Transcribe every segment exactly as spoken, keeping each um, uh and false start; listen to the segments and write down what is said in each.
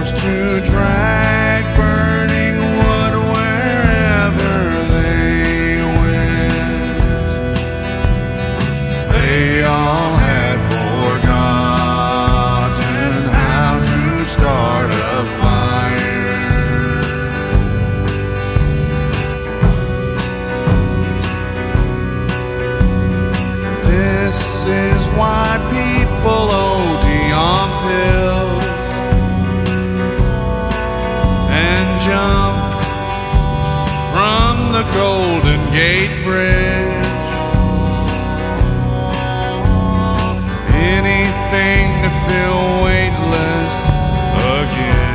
forced to drag burning wood wherever they went. They all had forgotten how to start a fire. This is why people O D on pills and jump from the Golden Gate Bridge. Anything to feel weightless again.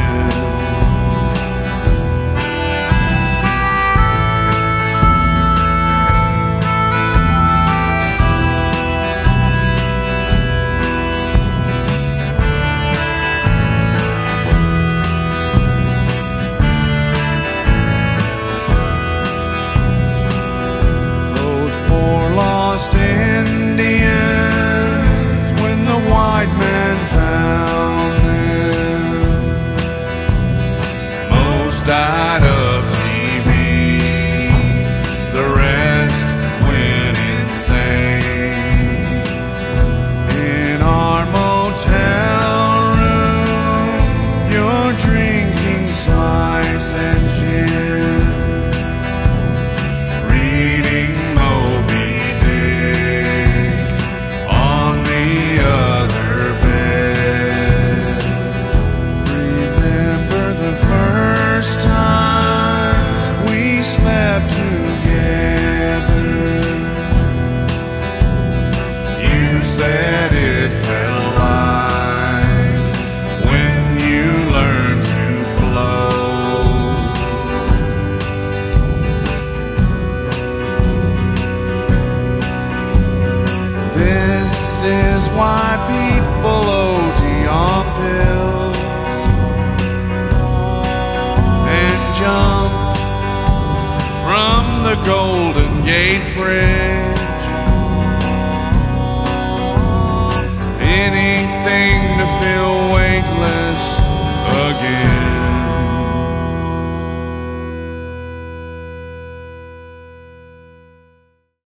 Lost Indians, when the white man found them, most died of T B, the rest went insane. In our motel room, you're drinking slice and gin, reading Moby on the other bed. Remember the first time we slept together? You said it felt like when you learned to float. This is why people O D on pills and jump from the Golden Gate Bridge. Anything to feel weightless